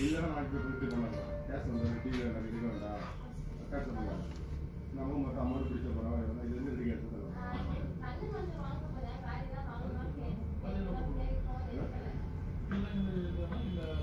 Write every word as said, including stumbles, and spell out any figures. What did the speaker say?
இல்லைன்னா நாளைக்கு போய் பண்ணலாம் கேஷ் வந்து டிவி வேண்டாம் இது வேண்டாம் கேஷ் பண்ணலாம் நம்ம மட்டும் அமௌண்ட் பிடிச்ச போகிறோம் இது வந்து ரெடி கேஷ் தருவோம் இந்த